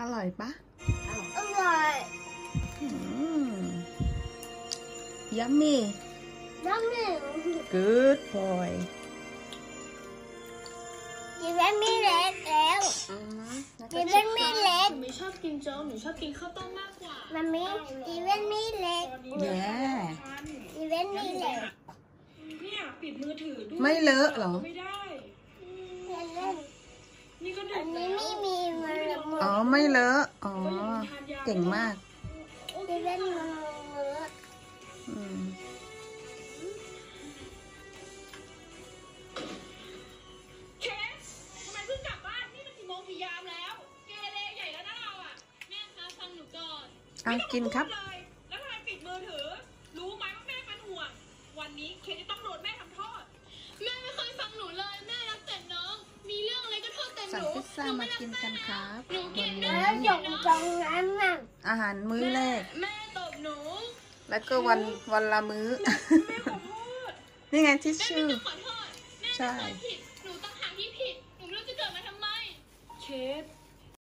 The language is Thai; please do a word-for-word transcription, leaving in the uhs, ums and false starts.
อร่อยปะอร่อยยัมมี่ยัมมี่ good boy จีเวนมีเล็กแล้วจีเวนมีเล็กหนูไม่ชอบกินโจ๊กหนูชอบกินข้าวต้มมากกว่ามัมมี่จีเวนมีเล็กแย่จีเวนมีเล็กเนี่ยปิดมือถือด้วยไม่เลอะหรอไม่ได้นี่ก็ดึกแล้วไม่มีมันอ๋อไม่เลอะอ๋อเก่งมากจีเวนมันเลอะเคสทำไมเพิ่งกลับบ้านนี่มันกี่โมงกี่ยามแล้วเกเรใหญ่แล้วนะเราอ่ะแม่คะฟังหนูก่อนเอากินครับแล้วทำไมปิดมือถือรู้ไหมว่าแม่เป็นห่วงวันนี้เคสจะต้องโดนแม่ทำโทษแม่ไม่เคยฟังหนูเลยแม่รักแต่น้องมีเรื่องอะไรก็โทษแต่หนูสั่งพิซซ่ามากินกันครับวันนี้อาหารมื้อแรกแม่ตบหนูแล้วก็วันวันละมื้อนี่ไงทิชชู่ใช่หนูต้องหาที่ผิดหนูไม่รู้จะเกิดมาทำไมเคส